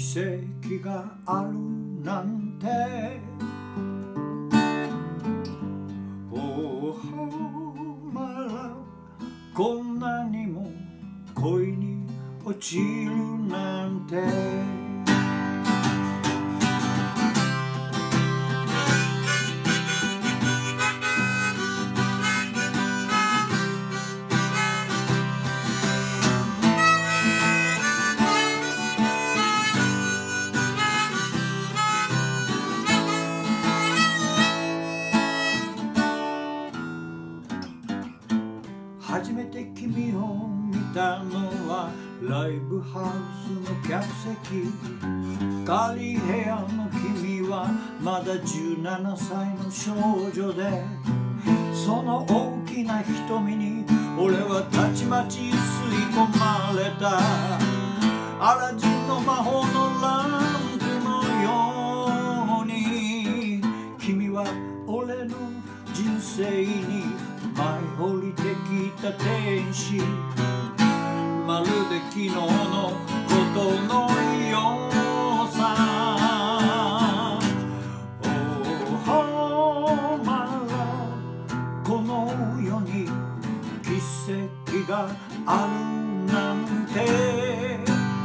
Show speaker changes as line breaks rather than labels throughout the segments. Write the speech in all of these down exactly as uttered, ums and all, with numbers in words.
跡があるなんておおまらこんなにも恋に落ちるなんて初めて君を見たのはライブハウスの客席仮部屋の君はまだじゅうななさいの少女でその大きな瞳に俺はたちまち吸い込まれたアラジンの魔法のランプのように君は俺の人生に舞い降りてきた天使まるで昨日のことのようさおおまらこの世に奇跡があるなんて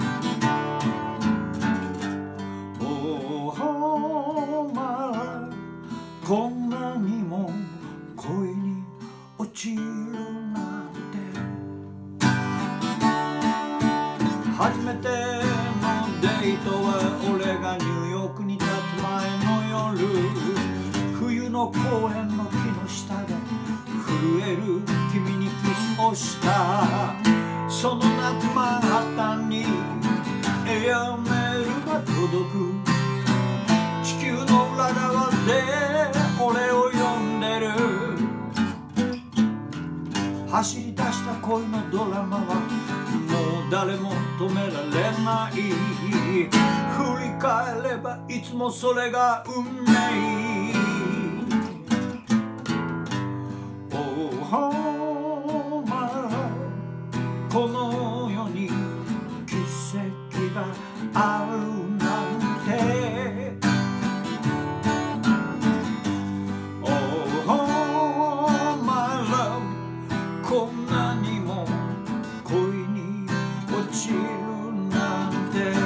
おおまらこんなにも恋に落ちるなんて初めてのデートは俺がニューヨークに立つ前の夜冬の公園の木の下で震える君にキスをしたその夏マンハッタンにエアメールが届く地球の裏側で俺を呼んでる走り出した恋のドラマはもう誰も止められない振り返ればいつもそれが運命おおまらこの世に奇跡があるなんてこんなにも恋に落ちるなんて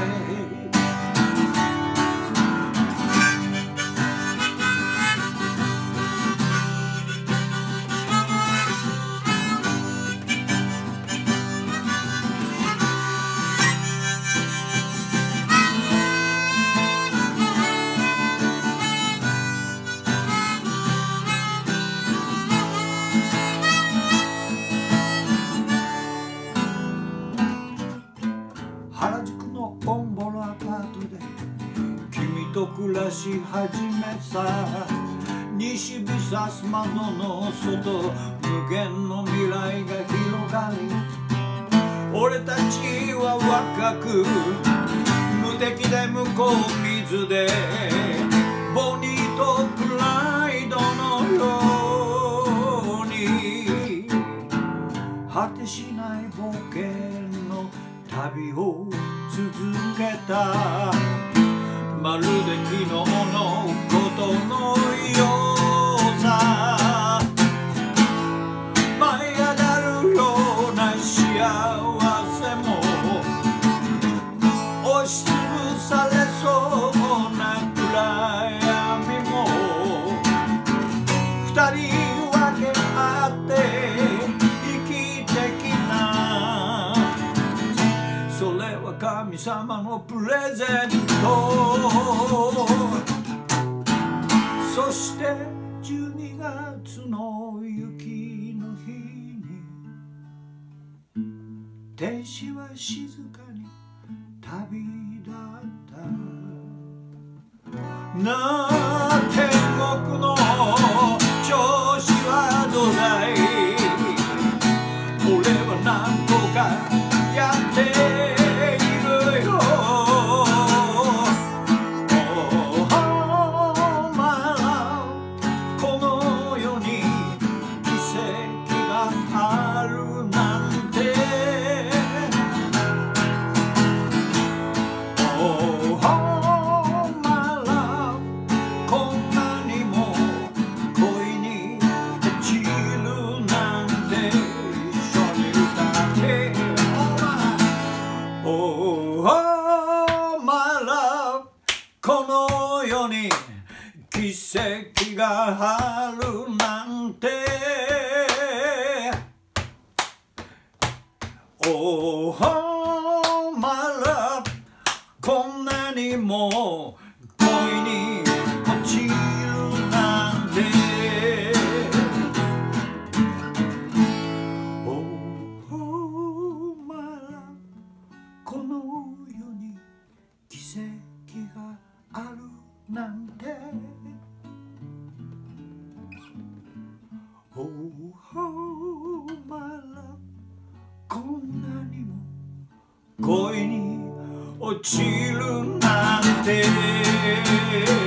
原宿のオンボロアパートで君と暮らし始めさ西日さす窓の外無限の未来が広がり俺たちは若く無敵で向こう水でボニーとプライドのように果てしない冒険の旅を続けたまるで昨日のことのようさ舞い上がるような幸せも押しつぶされそうな暗闇も二人分け合って生きてきたそれは神様のプレゼントそしてじゅうにがつの雪の日に天使は静かに旅立ったなあ天国の調子はどうだい俺は何とかやってOh 跡があるなんて Oh my love こんなにも恋に落ちるなんて Oh my love この世に奇跡があるなんて Oh my love こんなにも恋に落ちるなんて